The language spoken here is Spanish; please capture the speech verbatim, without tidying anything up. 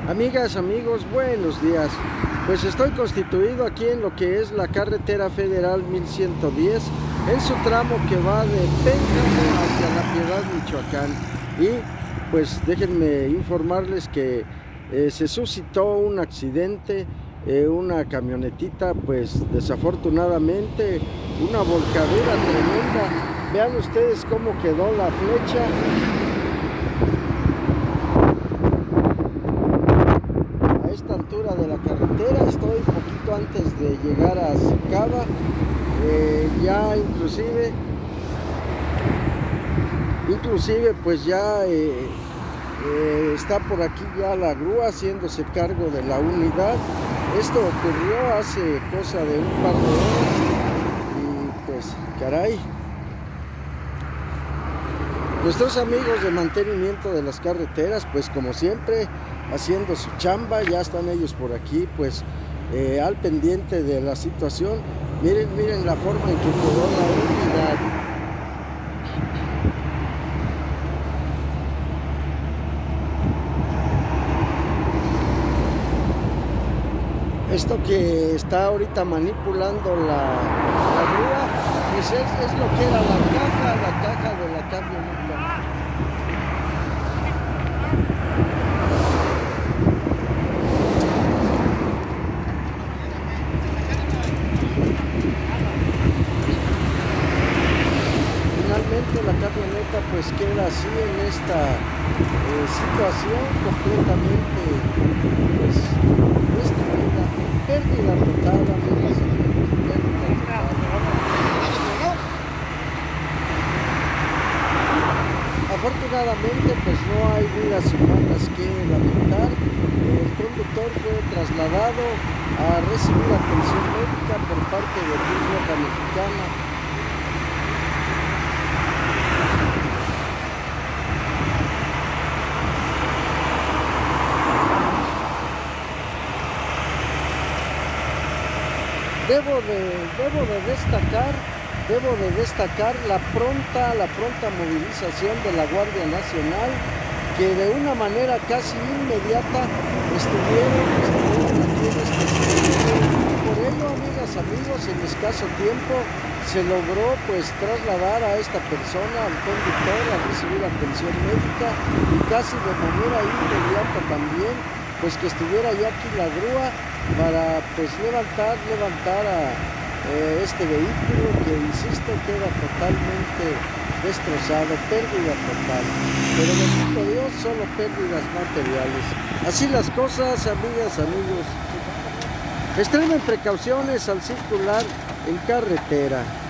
Amigas, amigos, buenos días. Pues estoy constituido aquí en lo que es la carretera federal mil ciento diez, en su tramo que va de Pénjamo hacia La Piedad, Michoacán. Y pues déjenme informarles que eh, se suscitó un accidente, eh, una camionetita, pues desafortunadamente, una volcadura tremenda. Vean ustedes cómo quedó la flecha. Altura de la carretera, estoy un poquito antes de llegar a Sicaba, eh, ya inclusive inclusive pues ya eh, eh, está por aquí ya la grúa haciéndose cargo de la unidad. Esto ocurrió hace cosa de un par de horas y pues caray, nuestros amigos de mantenimiento de las carreteras, pues como siempre, haciendo su chamba. Ya están ellos por aquí, pues eh, al pendiente de la situación. Miren, miren la forma en que quedó la unidad. Esto que está ahorita manipulando la, la grúa, pues es, es lo que era la caja, la caja de la camioneta. Finalmente la camioneta pues queda así en esta eh, situación completamente pues destruida, pérdida total, amigos, pérdida total. Afortunadamente pues no hay vidas humanas que lamentar. El conductor fue trasladado a recibir atención médica por parte de Cruz Roja Mexicana. Debo de, debo de destacar, debo de destacar la pronta, la pronta movilización de la Guardia Nacional, que de una manera casi inmediata estuvieron, estuvieron aquí en este sitio. Por ello, amigas, amigos, en escaso tiempo se logró pues trasladar a esta persona, al conductor, a recibir atención médica, y casi de manera inmediata también, pues que estuviera ya aquí la grúa para pues levantar, levantar a eh, este vehículo que, insisto, queda totalmente destrozado, pérdida total. Pero bendito Dios, solo pérdidas materiales. Así las cosas, amigas, amigos. Extremen precauciones al circular en carretera.